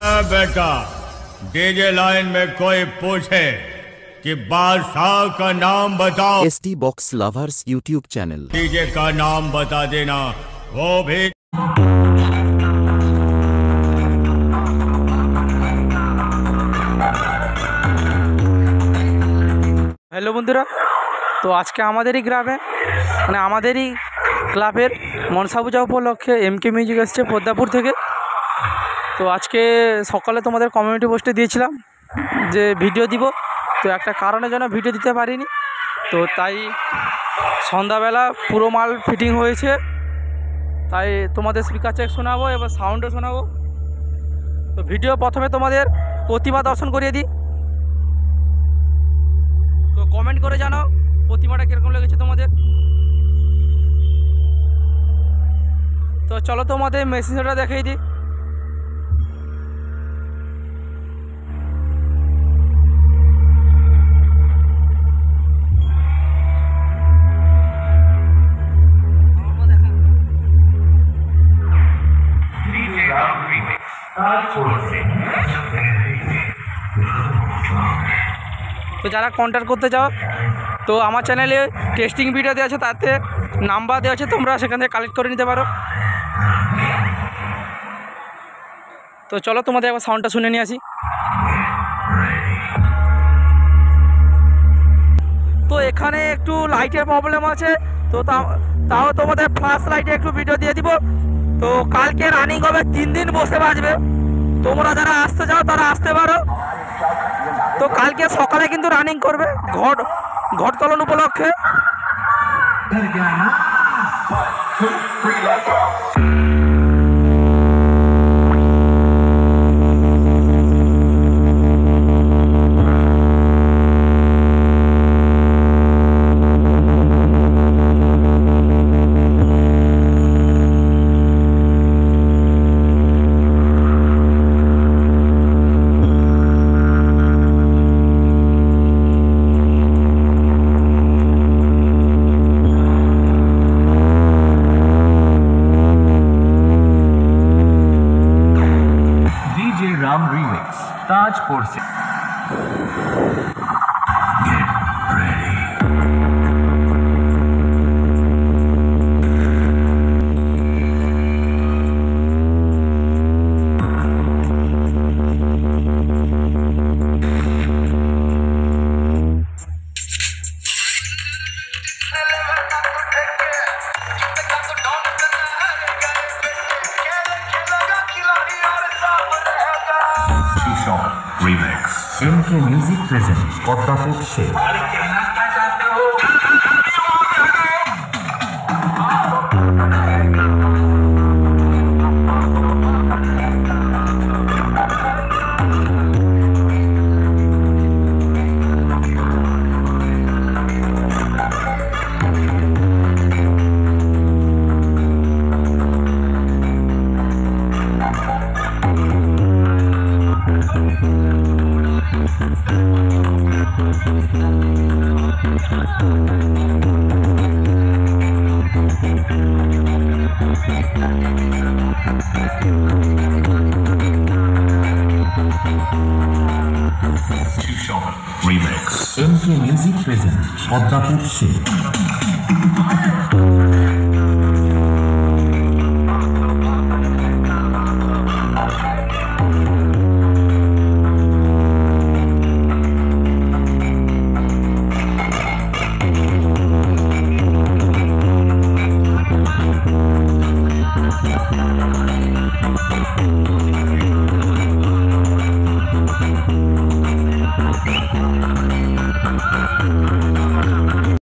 बेटा, DJ line में कोई पूछे कि बादशाह का नाम बताओ। ST box lovers YouTube channel. DJ का नाम बता देना, वो भी। হ্যালো বন্ধুরা, তো আজকে আমাদেরই গ্রামে মানে আমাদেরই ক্লাবের মনসা পূজা উপলক্ষে এমকে মিউজিক এসছে পদ্মাপুর থেকে। তো আজকে সকালে তোমাদের কমিউনিটি পোস্টে দিয়েছিলাম যে ভিডিও দিব, তো একটা কারণের জন্য ভিডিও দিতে পারিনি। তো তাই সন্ধ্যাবেলা পুরো মাল ফিটিং হয়েছে, তাই তোমাদের স্পিকার চেক শোনাবো, এবার সাউন্ডও শোনাবো। তো ভিডিও প্রথমে তোমাদের প্রতিমা দর্শন করিয়ে দিই। তো কমেন্ট করে জানাও প্রতিমাটা কীরকম লেগেছে তোমাদের। তো চলো তোমাদের মেশিনটা দেখিয়ে দিই। তো যারা কন্ট্যাক্ট করতে চাও, তো আমার চ্যানেলে টেস্টিং ভিডিও দেওয়া আছে, তাতে নাম্বার দেওয়া আছে, তোমরা সেখান থেকে কালেক্ট করে নিতে পারো। তো চলো তোমাদের একবার সাউন্ডটা শুনে নিয়ে আসি। তো এখানে একটু লাইটের প্রবলেম আছে, তো তাও তোমাদের ফ্ল্যাশ লাইটে একটু ভিডিও দিয়ে দিব। তো কালকে রানিং হবে, 3 দিন বসে বাজবে। তোমরা যারা আসতে চাও তারা আসতে পারো। তো কালকে সকালে কিন্তু রানিং করবে ঘটতলন উপলক্ষে। राम रीमिक्स ताजपुर से। Get ready. Remix MK Music present পদ্মাপুর से। Remix MK Music present পদ্মাপুর से।